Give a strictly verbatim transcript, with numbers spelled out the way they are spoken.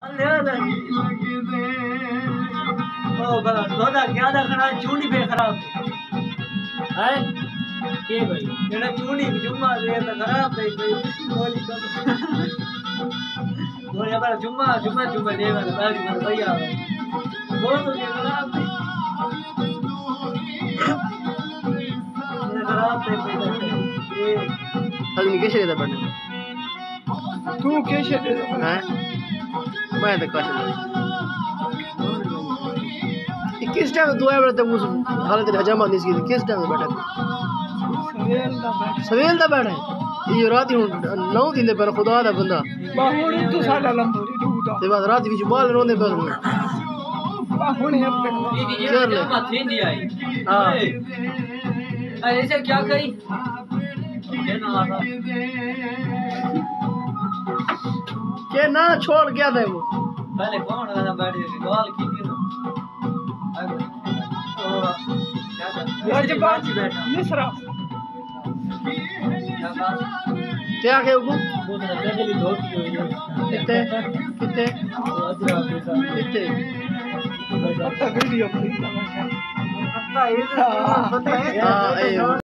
ओ बड़ा दोदा क्या देखना चूड़ी पे खराब है के भाई जेड़ा चूड़ी जुम्मा दे तो खराब दे गोली कम गोली पर जुम्मा जुम्मा जुम्मा दे वाला बाजी पर भैया वो तो के खराब दे खराब दे ये आदमी कैसे देता पड़ने तू कैसे दे हैं मैं तो कैसे किस टाइम दुआ बैठा उस हालत हजामा नहीं की किस टाइम बैठा सवेल दा बैठा ये रात ही नौ दिन दे पर खुदा दा बंदा बाहुन तू साडा लंबोरी दूदा ते बाद रात विच बाल रोंदे पर बाहुन है कर ले थींदी आई हां ऐसे क्या करी के ना आता के ना छोड़ गया था वो पहले कौन वाला बैठ के गॉल की थी ना आज बात बैठा मिश्रा क्या के वो दूसरा पहली धोती हुई है कितने कितने कितने वीडियो पता है पता है